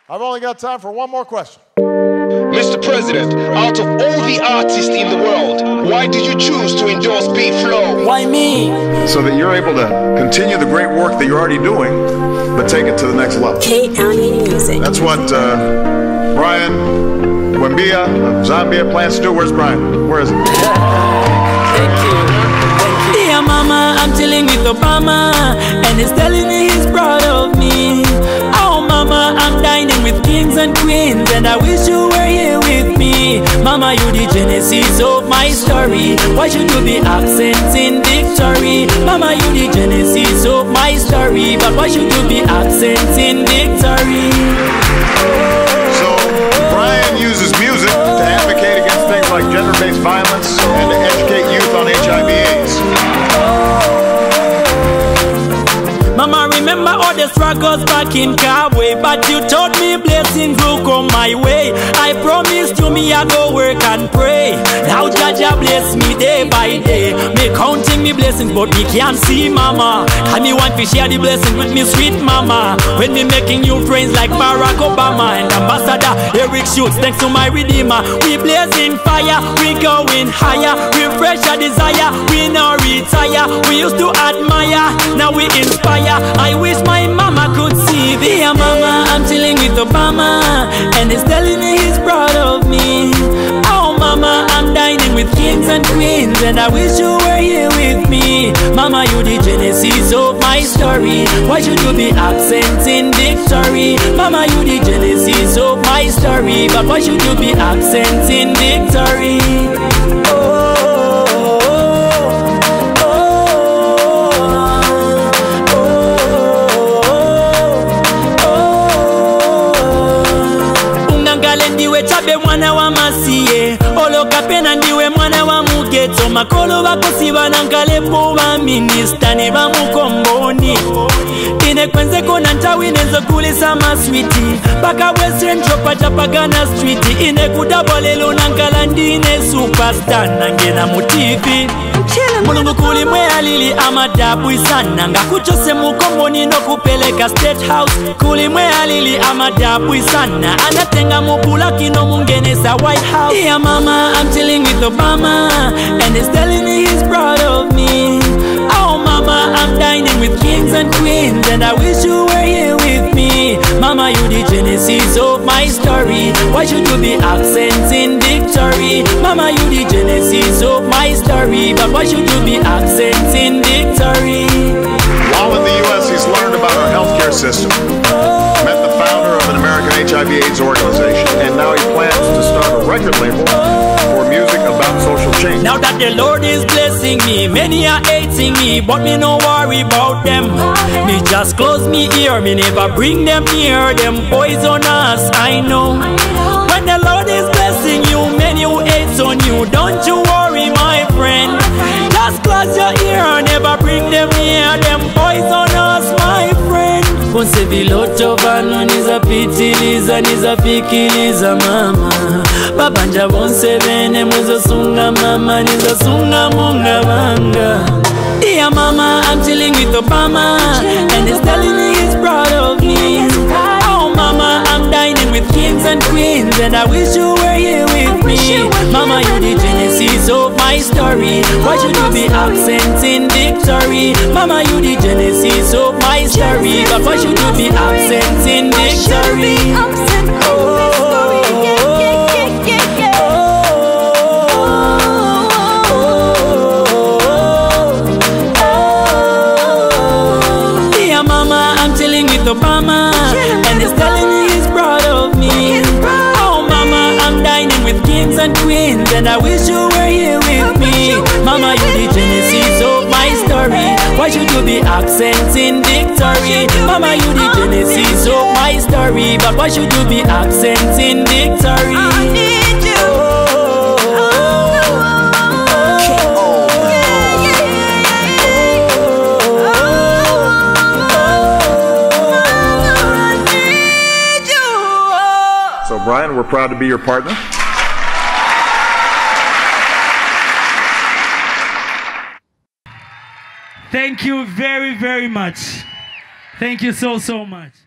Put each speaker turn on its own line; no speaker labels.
I've only got time for one more question.
Mr. President, out of all the artists in the world, why did you choose to endorse B-Flow?
Why me?
So that you're able to continue the great work that you're already doing, but take it to the next level.
Music.
That's what Brian Wembia of Zambia plans to do. Where's Brian? Where is he?
Thank you. Dear mama, I'm chilling with Obama, and he's telling me he's proud of me. Oh mama, I'm dining with kings and queens, and I wish you were here with me. Mama, you the genesis of my story. Why should you be absent in victory? Mama, you the genesis of my story, but why should you be absent in victory?
So Brian uses music to advocate against things like gender-based violence and to educate youth on HIV/AIDS.
Mama, remember all the struggles back in Kabwe, but you told me blessings will come my way. I promised you me I go work and pray. Now Jaja bless me day by day. Me counting me blessings, but me can't see mama. And me want to share the blessings with me sweet mama. When me making new friends like Barack Obama and Ambassador Eric Schultz, thanks to my Redeemer. We blazing fire, we going higher. Refresh our desire, we now retire. We used to admire, now we inspire. I wish my mama could see. Dear mama, I'm chilling with Obama, and he's telling me he's proud of me. Oh mama, I'm dining with kings and queens, and I wish you were here with me. Mama, you the genesis of my story. Why should you be absent in victory? Mama, you the genesis of my story, but why should you be absent in victory? Ndiwe chabe mwana wa masiye oloka pena ndiwe mwana wa mugeto makolo bakosiba nankalepo ba minista ne ba mukomboni ine kwenze kona ntawi nezo kulisa maswiti paka western chopacha pagana street ine kudabolelo nankala ndine superstar nangena mutivi mulungu kuli mwe alili amadabu isana ngakuchose mukomboni no kupeleka state house kuli mwe alili amadabu isana anatenga mupula kino mungenesa White House. Dear mama, I'm chilling with Obama, and he's telling me he's proud of me. Oh mama, I'm dining with kings and queens, and I wish you were here with me. Mama, you the genesis of my story. Why should you be absent in victory? Mama, you the genesis of my story, but why should you be absent in victory?
While in the U.S., he's learned about our healthcare system, met the founder of an American HIV/AIDS organization, and now he plans to start a record label for music about social change.
Now that the Lord is blessing me, many are hating me, but me no worry about them. Me just close me ear, me never bring them near. Them poison us, I know. When the Lord is blessing you, many who hate on you, don't you worry, my friend. Just close your ear, never bring them near. Them poison us, my friend. Konse viloto vano nizapitiliza, nizafikiliza mama. Babanja bonse bene mwezo sunga mama, nizasunga munga banga. Dear mama, I'm chilling with Obama, and he's telling me he's proud of me. Oh mama, I'm dining with kings and queens, and I wish you were here with me. Mama, you the genesis of my story. Why should you be absent in victory? Mama, you the genesis of my story, but why should you be absent in victory? Dear mama, I'm chilling with Obama, and he's telling me he's proud of me. Oh mama, I'm dining with kings and queens, and I wish you were here with me. Mama, you the genesis of my story. Why should you be absent in victory? Mama, you the genesis of my story, but why should you be absent in victory? I need you.
So Brian, we're proud to be your partner.
Thank you very, very much. Thank you so much.